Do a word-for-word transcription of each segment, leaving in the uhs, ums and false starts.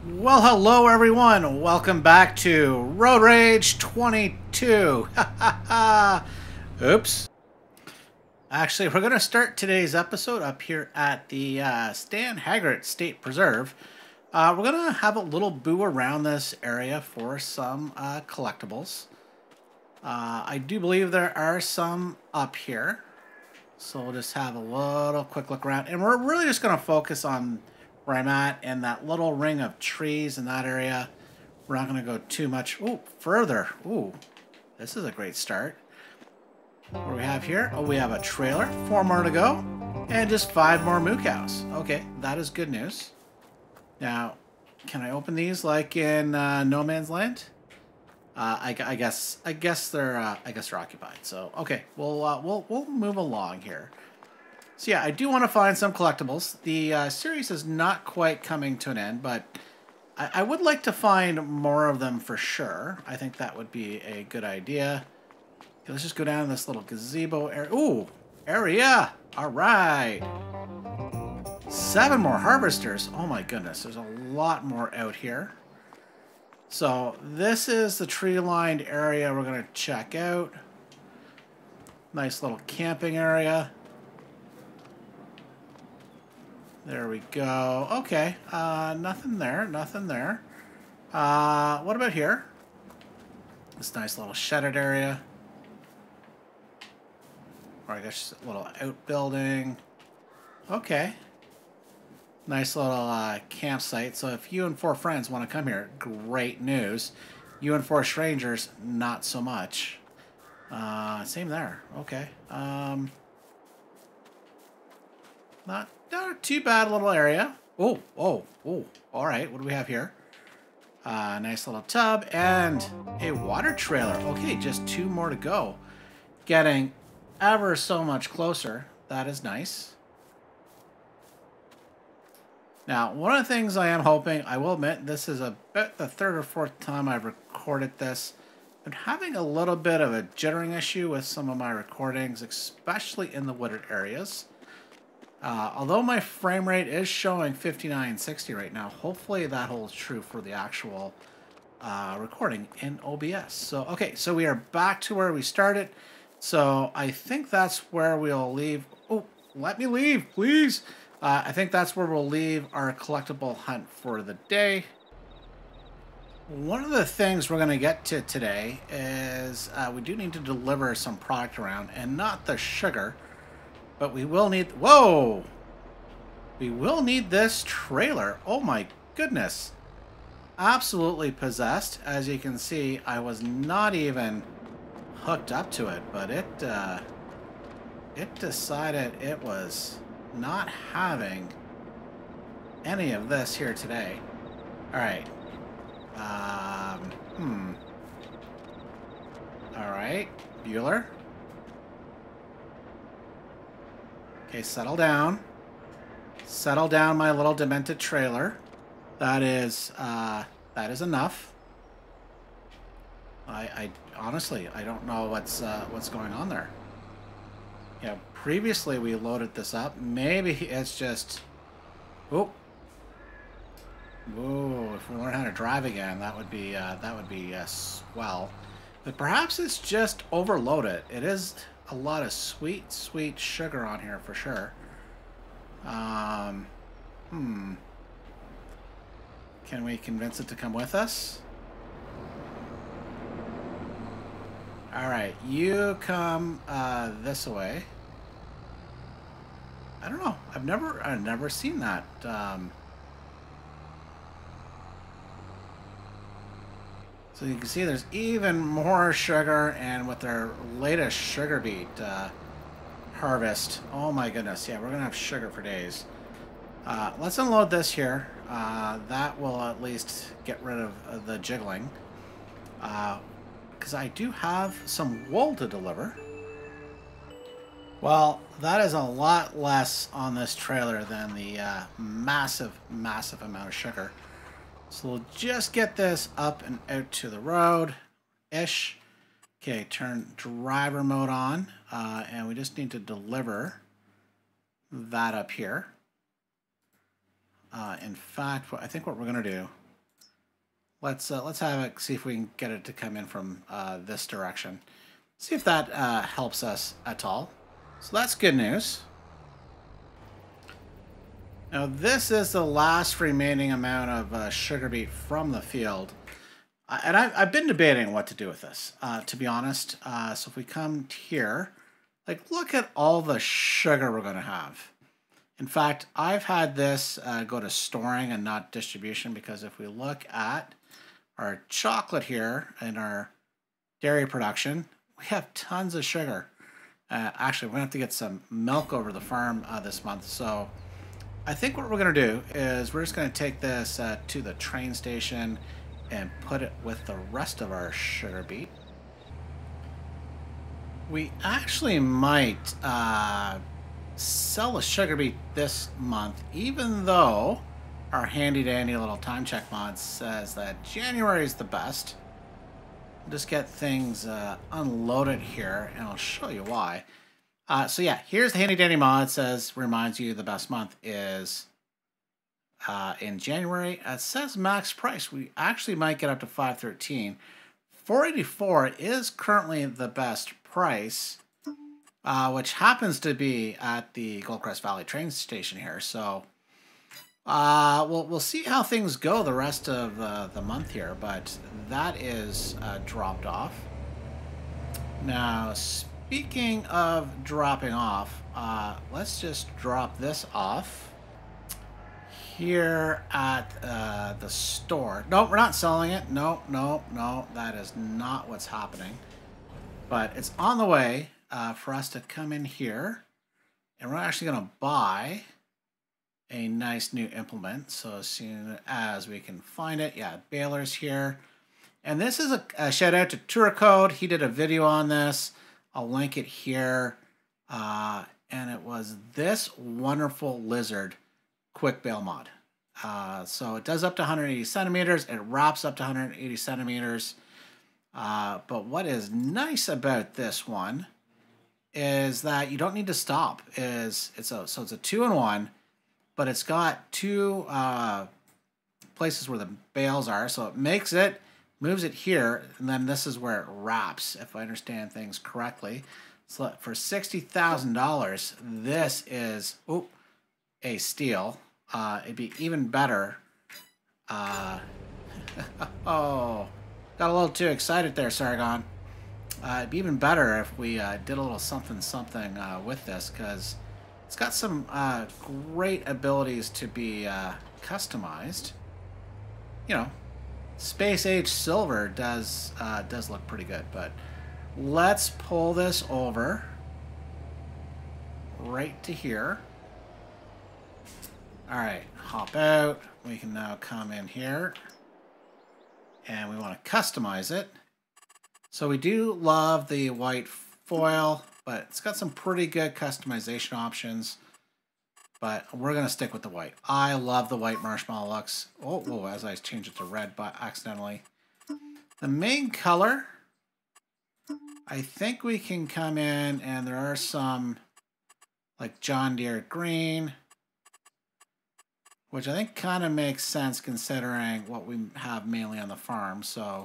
Well, hello everyone. Welcome back to Road Rage twenty-two. Oops. Actually, we're going to start today's episode up here at the uh, Stan Haggart State Preserve. Uh, we're going to have a little boo around this area for some uh, collectibles. Uh, I do believe there are some up here. So we'll just have a little quick look around. And we're really just going to focus on where I'm at and that little ring of trees in that area. We're not going to go too much ooh, further. Ooh, this is a great start. What do we have here? Oh, we have a trailer. Four more to go. And just five more moo cows. Okay, that is good news. Now, can I open these like in uh, No Man's Land? Uh, I, I guess I guess they're uh, I guess they're occupied. So okay, we'll uh, we'll we'll move along here. So yeah, I do want to find some collectibles. The uh, series is not quite coming to an end, but I, I would like to find more of them for sure. I think that would be a good idea. Okay, let's just go down this little gazebo area. Ooh, area! All right. Seven more harvesters. Oh my goodness, there's a lot more out here. So this is the tree-lined area we're going to check out. Nice little camping area. There we go. Okay, uh, nothing there, nothing there. Uh, what about here? This nice little shedded area. Or I guess a little outbuilding. Okay. Nice little uh, campsite. So if you and four friends want to come here, great news. You and four strangers, not so much. Uh, same there. Okay. Um, not, not too bad little area. Oh, oh, oh. All right. What do we have here? Uh, nice little tub and a water trailer. Okay, just two more to go. Getting ever so much closer. That is nice. Now, one of the things I am hoping, I will admit, this is about the third or fourth time I've recorded this. I'm having a little bit of a jittering issue with some of my recordings, especially in the wooded areas. Uh, although my frame rate is showing fifty-nine sixty right now, hopefully that holds true for the actual uh, recording in O B S. So, okay, so we are back to where we started. So I think that's where we'll leave. Oh, let me leave, please. Uh, I think that's where we'll leave our collectible hunt for the day. One of the things we're going to get to today is uh, we do need to deliver some product around, and not the sugar, but we will need... Whoa! We will need this trailer. Oh my goodness. Absolutely possessed. As you can see, I was not even hooked up to it, but it, uh, it decided it was... not having any of this here today. All right. Um, hmm. All right. Baler. Okay, settle down. Settle down, my little demented trailer. That is, uh, that is enough. I, I honestly, I don't know what's, uh, what's going on there. Yeah, previously we loaded this up. Maybe it's just... Oh. Whoa, if we learn how to drive again, that would be, uh, that would be uh, swell. But perhaps it's just overloaded. It is a lot of sweet, sweet sugar on here for sure. Um, hmm. Can we convince it to come with us? Alright, you come uh, this way. I don't know. I've never I've never seen that. Um, so you can see there's even more sugar, and with their latest sugar beet uh, harvest. Oh my goodness. Yeah, we're going to have sugar for days. Uh, let's unload this here. Uh, that will at least get rid of uh, the jiggling. Uh, because I do have some wool to deliver. Well, that is a lot less on this trailer than the uh, massive, massive amount of sugar. So we'll just get this up and out to the road-ish. Okay, turn driver mode on, uh, and we just need to deliver that up here. Uh, in fact, I think what we're going to do Let's uh, let's have it. See if we can get it to come in from uh, this direction. See if that uh, helps us at all. So that's good news. Now this is the last remaining amount of uh, sugar beet from the field. Uh, and I've, I've been debating what to do with this, uh, to be honest. Uh, so if we come here, like look at all the sugar we're going to have. In fact, I've had this uh, go to storing and not distribution because if we look at our chocolate here in our dairy production, we have tons of sugar. Uh, actually, we're going to have to get some milk over the farm uh, this month. So I think what we're going to do is we're just going to take this uh, to the train station and put it with the rest of our sugar beet. We actually might uh, sell the sugar beet this month, even though our handy dandy little time check mod says that January is the best. Just get things uh, unloaded here, and I'll show you why. Uh, so yeah, here's the handy dandy mod. It says, reminds you the best month is uh, in January. It says max price. We actually might get up to five thirteen. four eighty-four is currently the best price, uh, which happens to be at the Goldcrest Valley train station here. So uh, we'll, we'll see how things go the rest of uh, the month here, but that is uh, dropped off. Now, speaking of dropping off, uh, let's just drop this off here at uh, the store. No, we're not selling it. No, no, no, that is not what's happening. But it's on the way uh, for us to come in here, and we're actually going to buy a nice new implement. So as soon as we can find it, yeah, Baler's here. And this is a, a shout out to TourCode. He did a video on this. I'll link it here. Uh, and it was this wonderful lizard quick bale mod. Uh, so it does up to one hundred eighty centimeters. It wraps up to one hundred eighty centimeters. Uh, but what is nice about this one is that you don't need to stop. Is it's a so it's a two in one, but it's got two uh, places where the bales are. So it makes it, moves it here, and then this is where it wraps, if I understand things correctly. So for sixty thousand dollars, this is oop, a steal. Uh, it'd be even better. Uh, oh, got a little too excited there, Sargon. Uh, it'd be even better if we uh, did a little something something uh, with this, because it's got some uh, great abilities to be uh, customized. You know, Space Age Silver does uh, does look pretty good, but let's pull this over right to here. All right, hop out. We can now come in here, and we want to customize it. So we do love the white foil, but it's got some pretty good customization options. But we're going to stick with the white. I love the white marshmallow looks. Oh, whoa, as I change it to red but accidentally. The main color, I think we can come in, and there are some like John Deere green, which I think kind of makes sense considering what we have mainly on the farm. So,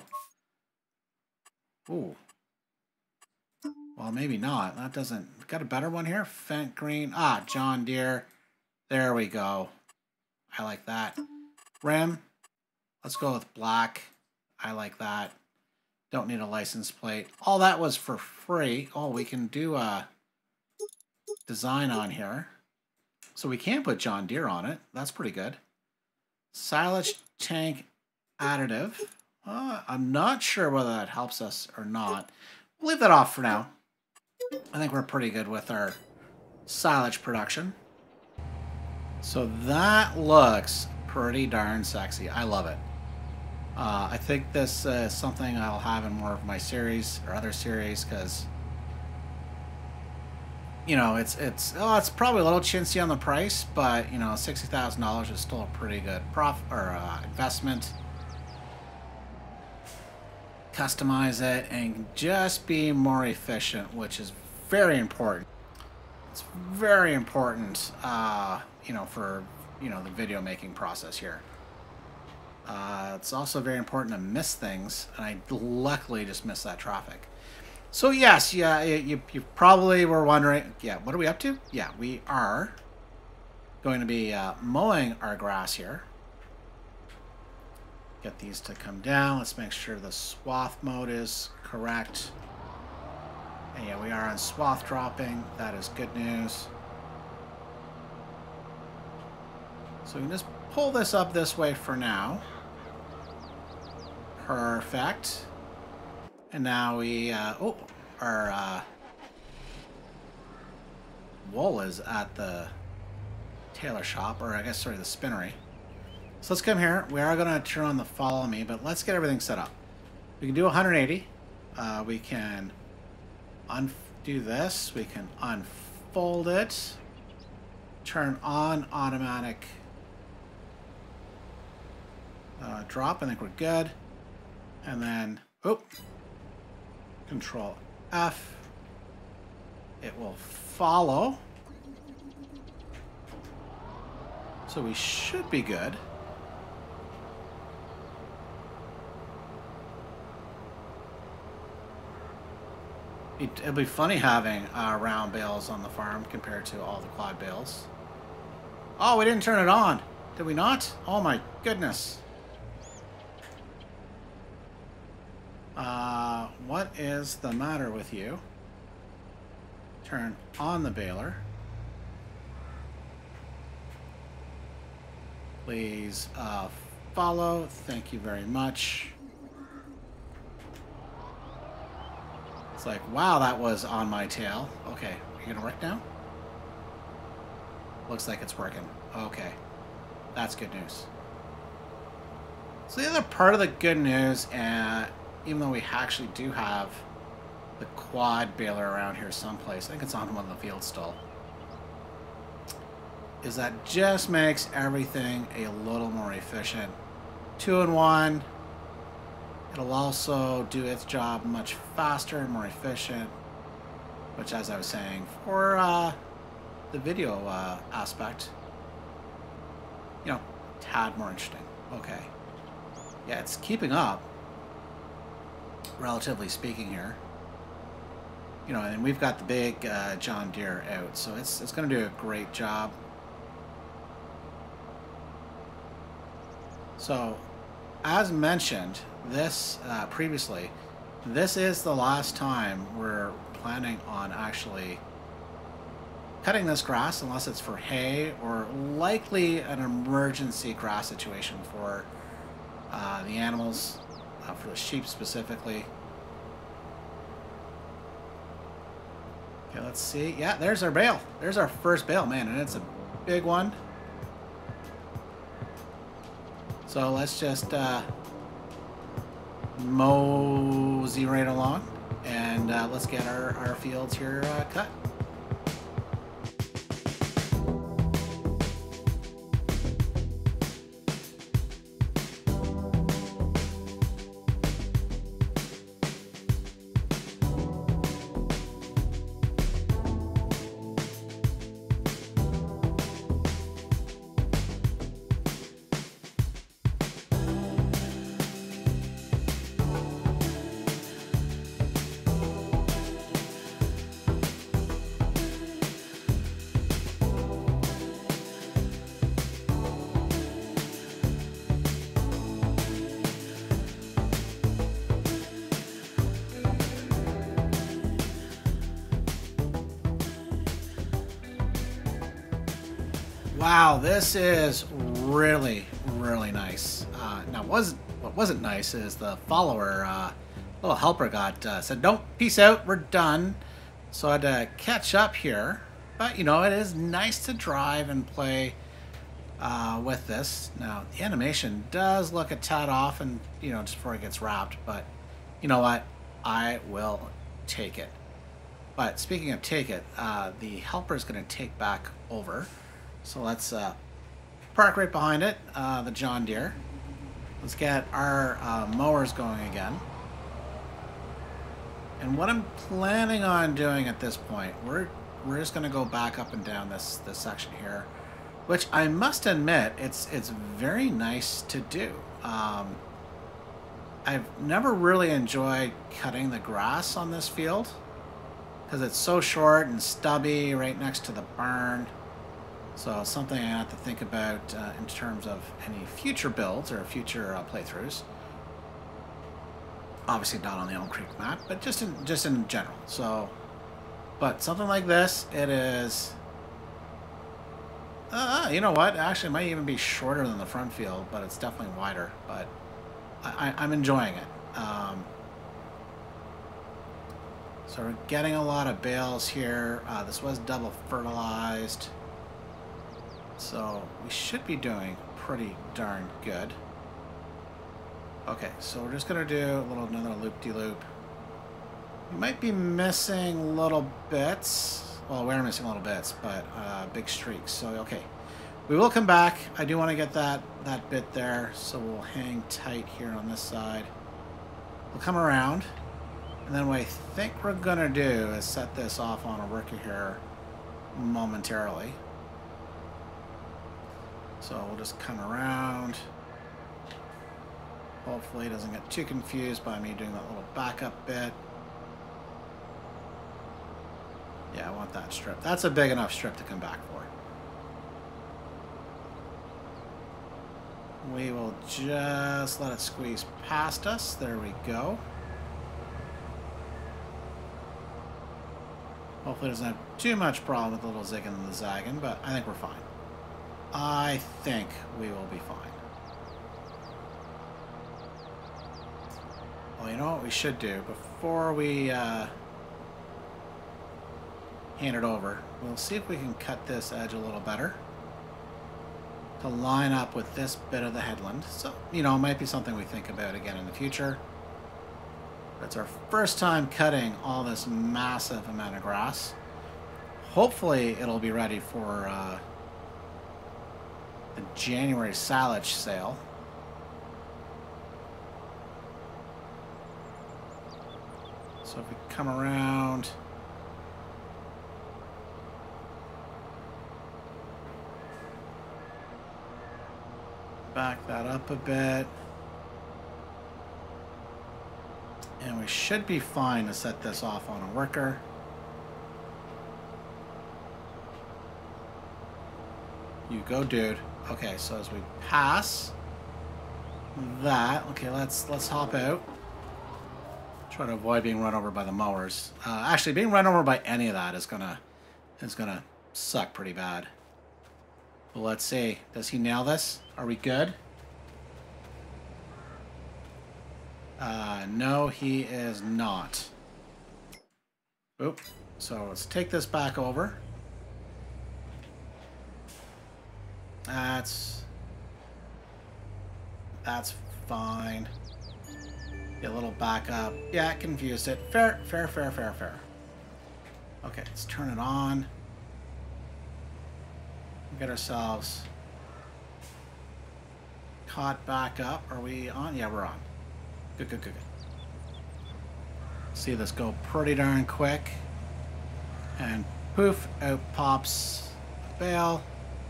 ooh. Well, maybe not. That doesn't... Got a better one here? Fent green. Ah, John Deere. There we go. I like that. Rim. Let's go with black. I like that. Don't need a license plate. All that was for free. Oh, we can do a design on here. So we can put John Deere on it. That's pretty good. Silage tank additive. Uh, I'm not sure whether that helps us or not. We'll leave that off for now. I think we're pretty good with our silage production. So that looks pretty darn sexy. I love it. Uh, I think this uh, is something I'll have in more of my series or other series because, you know, it's it's oh, it's probably a little chintzy on the price, but you know, sixty thousand dollars is still a pretty good profit or uh, investment. Customize it and just be more efficient, which is very important. It's very important, uh, you know, for you know the video making process here. Uh, it's also very important to miss things, and I luckily just missed that traffic. So yes, yeah, you, you probably were wondering, yeah, what are we up to? Yeah, we are going to be uh, mowing our grass here. Get these to come down. Let's make sure the swath mode is correct. And yeah, we are on swath dropping. That is good news. So we can just pull this up this way for now. Perfect. And now we, uh, oh, our uh, wool is at the tailor shop, or I guess, sorry, the spinnery. So let's come here. We are going to turn on the follow me, but let's get everything set up. We can do one hundred eighty. Uh, we can undo this. We can unfold it. Turn on automatic uh, drop. I think we're good. And then, oh, Control F. It will follow. So we should be good. It, it'll be funny having uh, round bales on the farm compared to all the quad bales. Oh, we didn't turn it on. Did we not? Oh my goodness. Uh, what is the matter with you? Turn on the baler. Please uh, follow. Thank you very much. It's like, wow, that was on my tail. Okay, are you gonna work now? Looks like it's working. Okay, that's good news. So the other part of the good news, uh, even though we actually do have the quad baler around here someplace, I think it's on one of the fields still, is that just makes everything a little more efficient. Two in one. It'll also do its job much faster and more efficient, which, as I was saying, for uh, the video uh, aspect, you know, a tad more interesting. Okay. Yeah, it's keeping up, relatively speaking here. You know, and we've got the big uh, John Deere out, so it's, it's going to do a great job. So, as mentioned this uh, previously, this is the last time we're planning on actually cutting this grass, unless it's for hay or likely an emergency grass situation for uh, the animals, uh, for the sheep specifically. Okay, let's see. Yeah, there's our bale. There's our first bale, man, and it's a big one. So let's just uh, mosey right along, and uh, let's get our, our fields here uh, cut. Wow, this is really, really nice. Uh, now, was what wasn't nice is the follower, uh, little helper, got uh, said, "Don't, peace out, we're done." So I had to catch up here. But you know, it is nice to drive and play uh, with this. Now, the animation does look a tad off, and you know, just before it gets wrapped. But you know what? I will take it. But speaking of take it, uh, the helper is going to take back over. So let's uh, park right behind it, uh, the John Deere. Let's get our uh, mowers going again. And what I'm planning on doing at this point, we're we're just going to go back up and down this this section here, which I must admit, it's it's very nice to do. Um, I've never really enjoyed cutting the grass on this field because it's so short and stubby right next to the barn. So it's something I have to think about uh, in terms of any future builds or future uh, playthroughs. Obviously not on the Elmcreek map, but just in just in general. So, but something like this, it is. Uh, you know what? Actually, it might even be shorter than the front field, but it's definitely wider. But I, I'm enjoying it. Um, so we're getting a lot of bales here. Uh, this was double fertilized. So we should be doing pretty darn good. Okay, so we're just going to do a little another loop-de-loop. We might be missing little bits. Well, we're missing little bits, but uh, big streaks. So, okay. We will come back. I do want to get that, that bit there, so we'll hang tight here on this side. We'll come around, and then what I think we're going to do is set this off on a worker here momentarily. So we'll just come around. Hopefully it doesn't get too confused by me doing that little backup bit. Yeah, I want that strip. That's a big enough strip to come back for. We will just let it squeeze past us. There we go. Hopefully it doesn't have too much problem with the little zigging and the zagging, but I think we're fine. I think we will be fine. Well, you know what we should do before we uh, hand it over? We'll see if we can cut this edge a little better to line up with this bit of the headland. So, you know, it might be something we think about again in the future. It's our first time cutting all this massive amount of grass. Hopefully it'll be ready for uh, the January silage sale. So if we come around, back that up a bit, and we should be fine to set this off on a worker. You go, dude. Okay, so as we pass that, okay, let's let's hop out. Try to avoid being run over by the mowers. Uh, actually, being run over by any of that is gonna is gonna suck pretty bad. Well, let's see. Does he nail this? Are we good? Uh, no, he is not. Oop. So let's take this back over. That's that's fine. Get a little back up. Yeah, confused it. Fair, fair, fair, fair, fair. Okay, let's turn it on. Get ourselves caught back up. Are we on? Yeah, we're on. Good, good, good, good. See this go pretty darn quick. And poof, out pops the bale.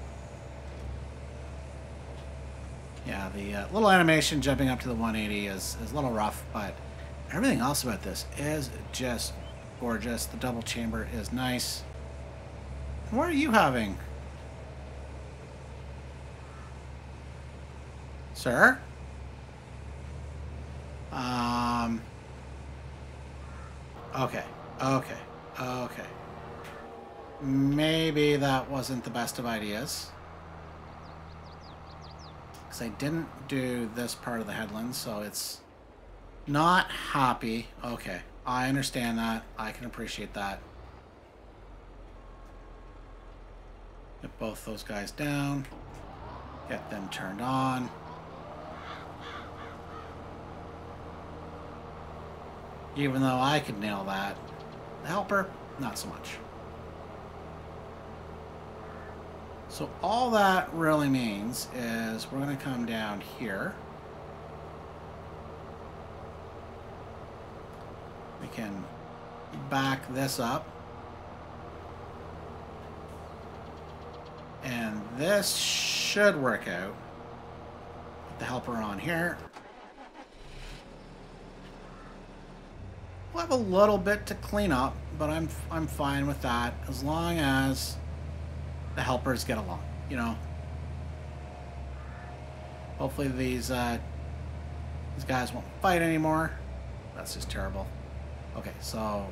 Yeah, the uh, little animation jumping up to the one eighty is, is a little rough, but everything else about this is just gorgeous. The double chamber is nice. What are you having? Sir? Um. Okay, okay, okay. Maybe that wasn't the best of ideas. I didn't do this part of the headland, so it's not happy. Okay, I understand that. I can appreciate that. Get both those guys down. Get them turned on. Even though I could nail that, the helper, not so much. So all that really means is we're going to come down here. We can back this up. And this should work out. the helper on here. We'll have a little bit to clean up, but I'm I'm fine with that as long as the helpers get along, you know. Hopefully these uh, these guys won't fight anymore. That's just terrible. Okay, so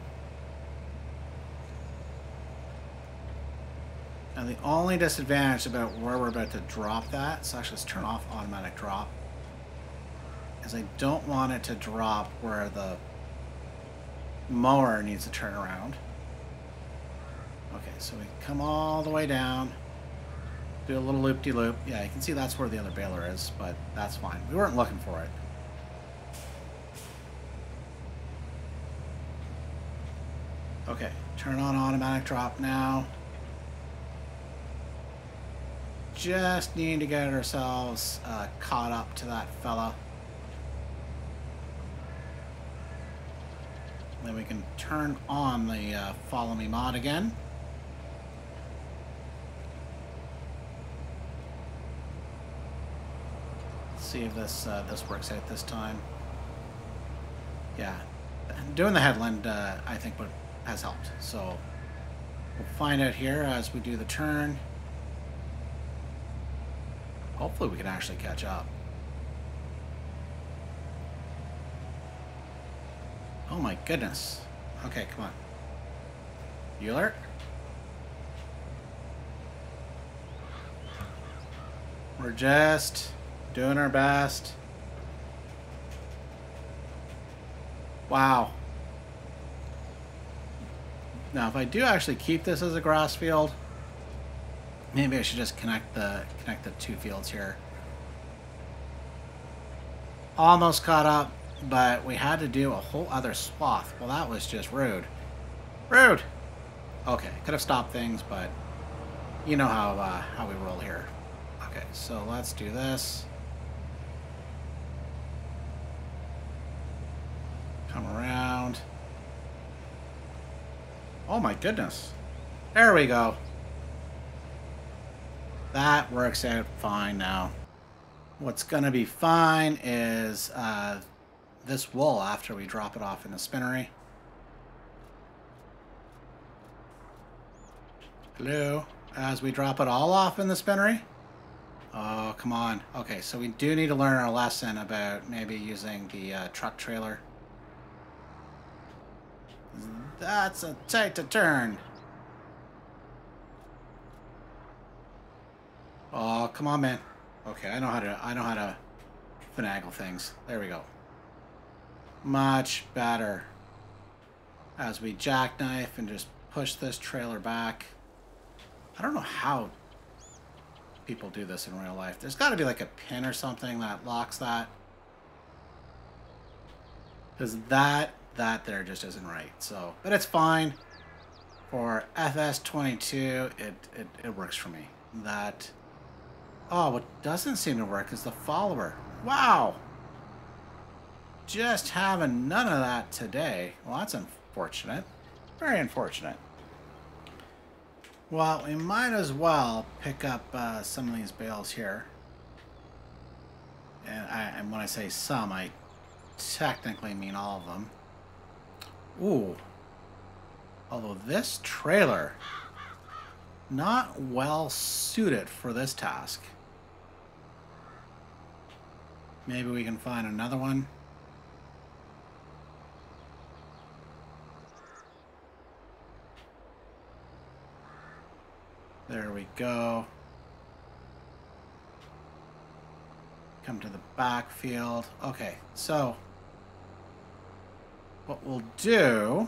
now the only disadvantage about where we're about to drop that, so actually let's turn off automatic drop, is I don't want it to drop where the mower needs to turn around. Okay, so we come all the way down, do a little loop-de-loop. Yeah, you can see that's where the other baler is, but that's fine. We weren't looking for it. Okay, turn on automatic drop now. Just need to get ourselves uh, caught up to that fella. Then we can turn on the uh, follow me mod again. Let's see if this uh, this works out this time. Yeah, doing the headland uh, I think would, has helped. So we'll find out here as we do the turn. Hopefully we can actually catch up. Oh my goodness. Okay, come on. Bueller. We're just doing our best. Wow. Now, if I do actually keep this as a grass field, maybe I should just connect the connect the two fields here. Almost caught up, but we had to do a whole other swath. Well, that was just rude. Rude! Okay, could have stopped things, but you know how, uh, how we roll here. Okay, so let's do this. Come around. Oh my goodness. There we go. That works out fine now. What's gonna be fine is uh, this wool after we drop it off in the spinnery. Hello? As we drop it all off in the spinnery? Oh, come on. Okay, so we do need to learn our lesson about maybe using the uh, truck trailer. That's a tight to turn. Oh, come on, man. Okay, I know how to I know how to finagle things. There we go. Much better. As we jackknife and just push this trailer back. I don't know how people do this in real life. There's got to be like a pin or something that locks that. Because that, that there just isn't right. So, but it's fine. For F S twenty-two, it, it, it works for me. That... Oh, what doesn't seem to work is the follower. Wow! Just having none of that today. Well, that's unfortunate. Very unfortunate. Well, we might as well pick up uh, some of these bales here. And, I, and when I say some, I technically mean all of them. Ooh. Although this trailer, not well suited for this task. Maybe we can find another one. There we go. Come to the backfield. Okay, so what we'll do...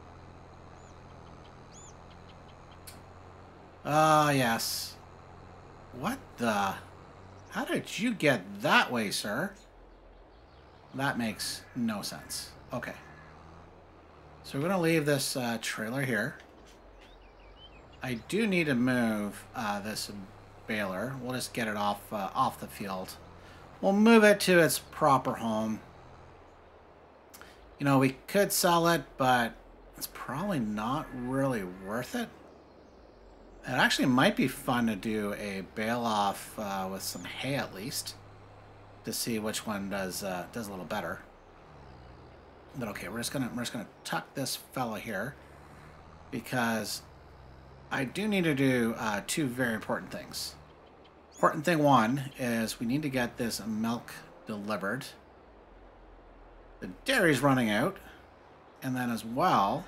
Ah, uh, yes. What the... How did you get that way, sir? That makes no sense. Okay. So we're going to leave this uh, trailer here. I do need to move uh, this baler. We'll just get it off, uh, off the field. We'll move it to its proper home. You know, we could sell it, but it's probably not really worth it. It actually might be fun to do a bale off uh, with some hay at least. to see which one does uh, does a little better. But okay, we're just gonna we're just gonna tuck this fella here because I do need to do uh, two very important things. Important thing one is we need to get this milk delivered. The dairy's running out, and then as well,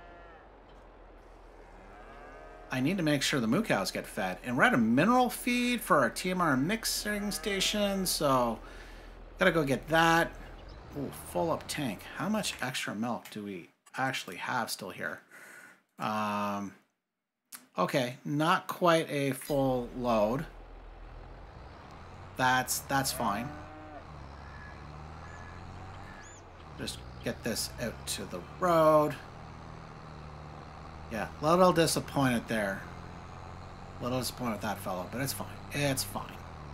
I need to make sure the moo cows get fed. And we're at a mineral feed for our T M R mixing station, so gotta go get that. Ooh, full up tank. How much extra milk do we actually have still here? Um, okay, not quite a full load. That's that's fine. Just get this out to the road. Yeah, a little disappointed there. A little disappointed with that fellow, but it's fine. It's fine.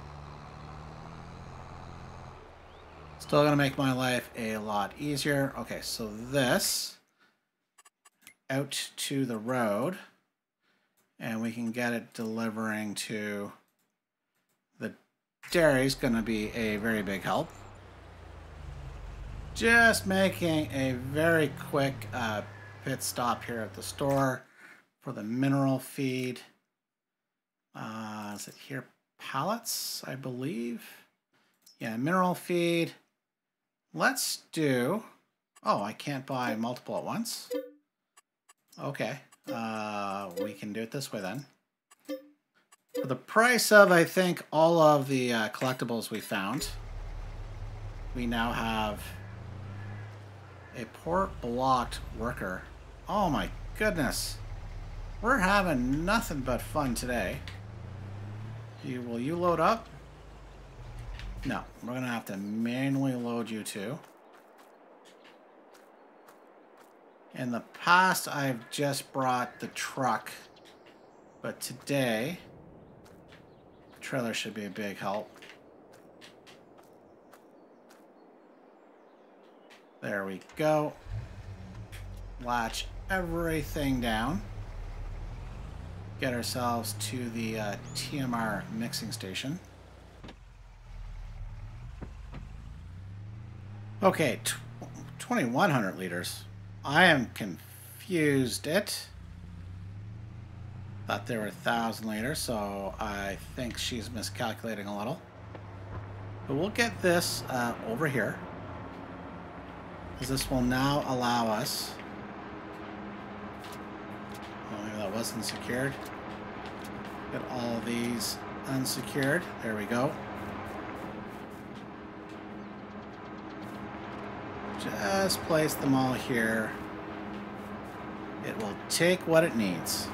Still gonna make my life a lot easier. Okay, so this out to the road, and we can get it delivering to the dairy is gonna be a very big help. Just making a very quick uh, pit stop here at the store for the mineral feed. Uh, is it here? Pallets, I believe. Yeah, mineral feed. Let's do... Oh, I can't buy multiple at once. Okay. Uh, we can do it this way then. For the price of, I think, all of the uh, collectibles we found, we now have a port blocked worker. Oh my goodness. We're having nothing but fun today. You, will you load up? No, we're going to have to manually load you two. In the past, I've just brought the truck. But today, the trailer should be a big help. There we go. Latch everything down. Get ourselves to the uh, T M R mixing station. Okay, twenty-one hundred liters. I am confused it. Thought there were one thousand liters, so I think she's miscalculating a little. But we'll get this uh, over here, because this will now allow us... Oh, maybe that wasn't secured. Get all of these unsecured. There we go. Just place them all here. It will take what it needs.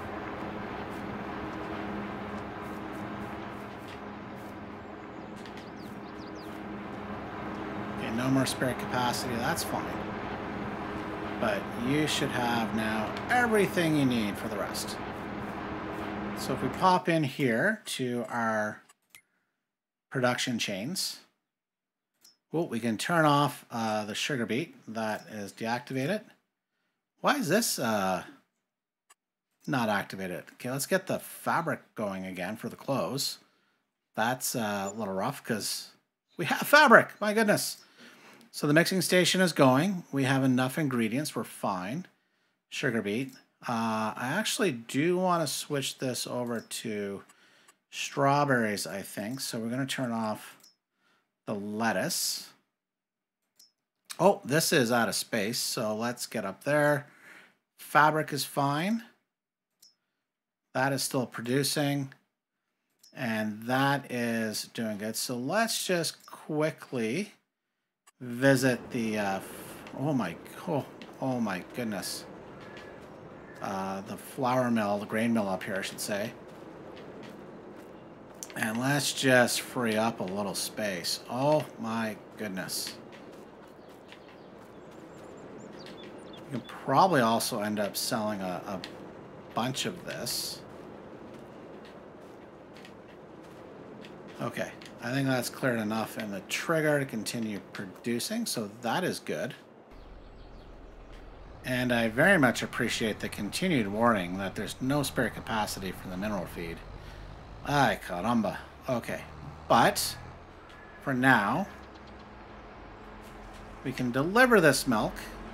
Okay, no more spare capacity, that's fine. But you should have now everything you need for the rest. So if we pop in here to our production chains, well, we can turn off uh, the sugar beet that is deactivated. Why is this uh, not activated? Okay, let's get the fabric going again for the clothes. That's uh, a little rough because we have fabric. My goodness. So the mixing station is going. We have enough ingredients. We're fine. Sugar beet. Uh, I actually do want to switch this over to strawberries, I think. So we're going to turn off the lettuce. Oh, this is out of space, so let's get up there. Fabric is fine. That is still producing. And that is doing good. So let's just quickly visit the, uh, oh my, oh, oh my goodness. Uh, the flour mill, the grain mill up here, I should say. And let's just free up a little space. Oh my goodness. You can probably also end up selling a, a bunch of this. Okay, I think that's cleared enough in the trigger to continue producing, so that is good. And I very much appreciate the continued warning that there's no spare capacity for the mineral feed. Ay, caramba. Okay. But, for now, we can deliver this milk.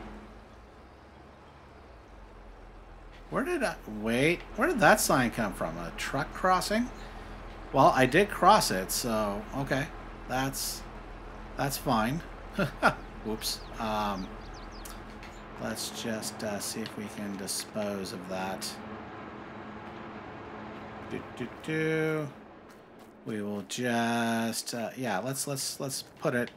Where did I... Wait. Where did that sign come from? A truck crossing? Well, I did cross it, so... Okay. That's... That's fine. Oops. Um, let's just uh, see if we can dispose of that. Do, do, do. We will just... Uh, yeah, let's, let's, let's put it...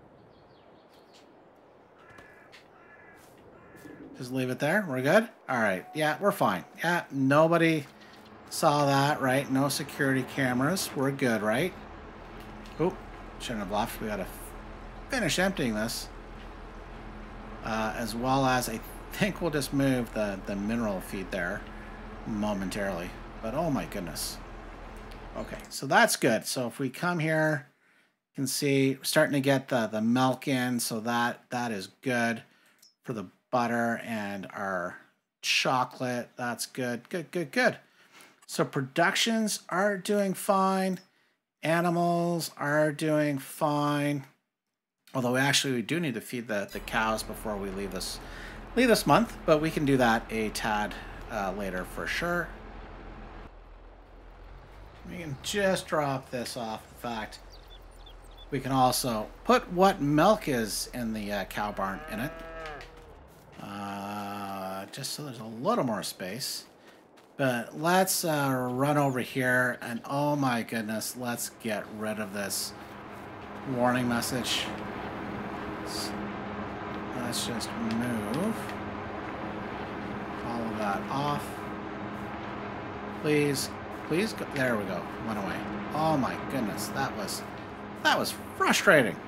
Just leave it there. We're good? All right. Yeah, we're fine. Yeah, nobody saw that, right? No security cameras. We're good, right? Oop. Shouldn't have left. We got to finish emptying this. Uh, as well as, I think we'll just move the, the mineral feed there momentarily. But, oh my goodness. Okay, so that's good. So if we come here, you can see we're starting to get the, the milk in. So that that is good for the butter and our chocolate. That's good. Good, good, good. So productions are doing fine. Animals are doing fine. Although we actually we do need to feed the, the cows before we leave this leave this month, but we can do that a tad uh, later for sure. We can just drop this off. In fact, we can also put what milk is in the uh, cow barn in it. Uh, just so there's a little more space. But let's uh, run over here and oh my goodness, let's get rid of this warning message. Let's just move. Follow that off. Please, please go. There we go. Went away. Oh my goodness, that was that was frustrating.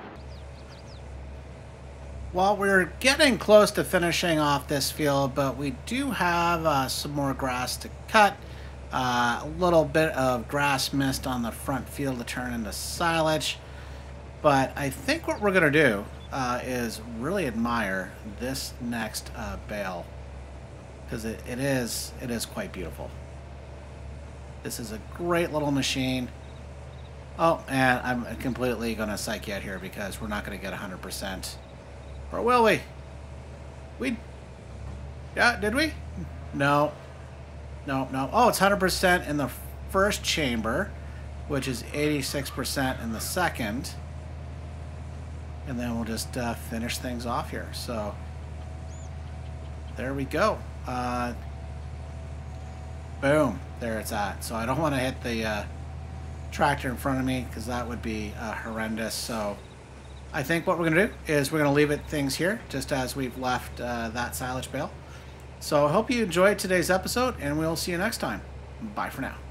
Well, we're getting close to finishing off this field, but we do have uh, some more grass to cut. Uh, a little bit of grass mist on the front field to turn into silage. But I think what we're going to do uh, is really admire this next uh, bale, because it, it is it is quite beautiful. This is a great little machine. Oh, and I'm completely going to psych you out here because we're not going to get one hundred percent. Or will we? We... Yeah, did we? No. No, no. Oh, it's one hundred percent in the first chamber, which is eighty-six percent in the second. And then we'll just uh, finish things off here. So, there we go. Uh, boom. There it's at. So I don't want to hit the uh, tractor in front of me because that would be uh, horrendous. So I think what we're going to do is we're going to leave it things here, just as we've left uh, that silage bale. So I hope you enjoyed today's episode, and we'll see you next time. Bye for now.